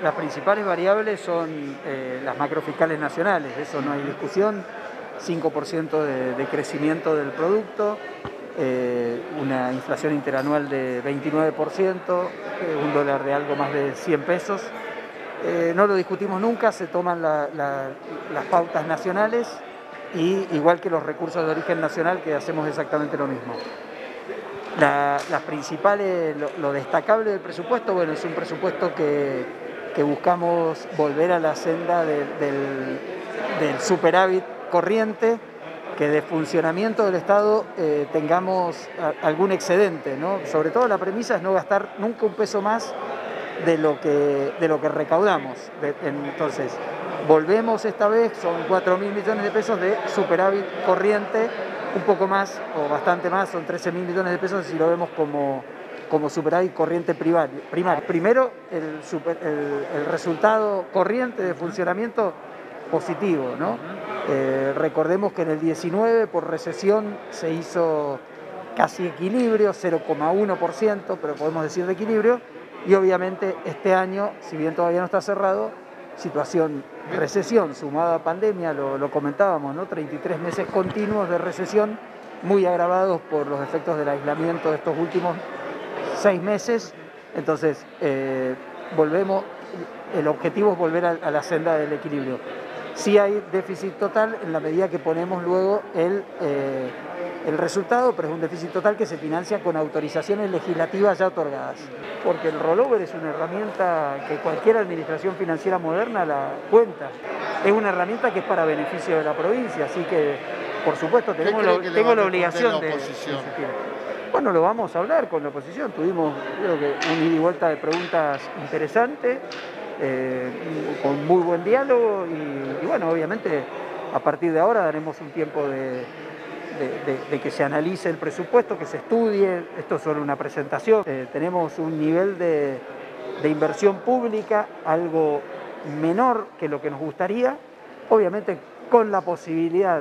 las principales variables son las macrofiscales nacionales, de eso no hay discusión. 5% de crecimiento del producto, una inflación interanual de 29%, un dólar de algo más de 100 pesos. No lo discutimos nunca, se toman las pautas nacionales y igual que los recursos de origen nacional, que hacemos exactamente lo mismo. Las principales, lo destacable del presupuesto, bueno, es un presupuesto que buscamos volver a la senda del superávit corriente, que de funcionamiento del Estado tengamos algún excedente, ¿no? Sobre todo la premisa es no gastar nunca un peso más de lo que recaudamos. Entonces, volvemos esta vez, son 4.000 millones de pesos de superávit corriente, un poco más o bastante más, son 13.000 millones de pesos si lo vemos como superávit corriente primario. Primero, el resultado corriente de funcionamiento positivo, ¿no? Recordemos que en el 19 por recesión se hizo casi equilibrio, 0,1%, pero podemos decir de equilibrio, y obviamente este año, si bien todavía no está cerrado, situación recesión sumada a pandemia, lo comentábamos, ¿no? 33 meses continuos de recesión, muy agravados por los efectos del aislamiento de estos últimos 6 meses. Entonces, el objetivo es volver a la senda del equilibrio. Sí hay déficit total en la medida que ponemos luego el resultado, pero es un déficit total que se financia con autorizaciones legislativas ya otorgadas. Porque el rollover es una herramienta que cualquier administración financiera moderna la cuenta. Es una herramienta que es para beneficio de la provincia, así que, por supuesto, tengo la obligación de insistir. Bueno, lo vamos a hablar con la oposición. Tuvimos, creo que, un ida y vuelta de preguntas interesante, con muy buen diálogo y bueno, obviamente a partir de ahora daremos un tiempo de que se analice el presupuesto, que se estudie. Esto es solo una presentación. Tenemos un nivel de inversión pública algo menor que lo que nos gustaría, obviamente con la posibilidad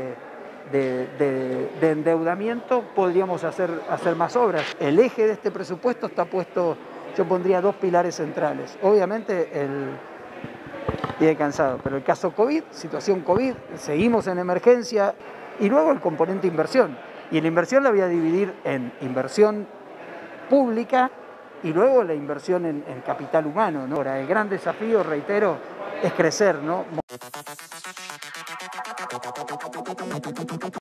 de endeudamiento podríamos hacer más obras. El eje de este presupuesto está puesto, yo pondría 2 pilares centrales. Obviamente viene cansado, pero el caso COVID, situación COVID, seguimos en emergencia, y luego el componente inversión. Y la inversión la voy a dividir en inversión pública y luego la inversión en capital humano, ¿no? Ahora, el gran desafío, reitero, es crecer, ¿no?